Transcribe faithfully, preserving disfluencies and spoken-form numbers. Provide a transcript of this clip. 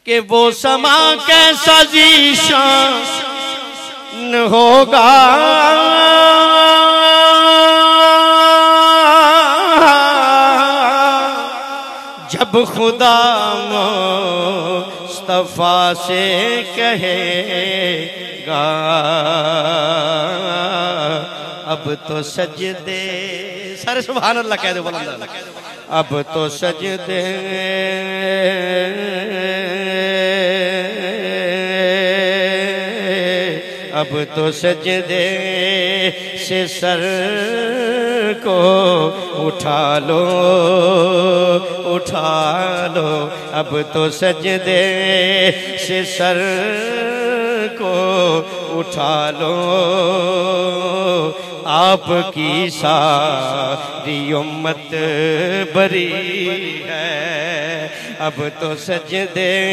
کہ وہ سما کیسا ذیشان ہوگا، جب خدا مصطفیٰ سے کہے گا اب تو سجدے، سارے سبحان اللہ کہہ دے بلند، اب تو سجدے اب تو سجدے سے سر کو اٹھا لو اٹھا لو، اب تو سجدے سے سر کو اٹھا لو، آپ کی ساری امت بری ہے، اب تو سجدے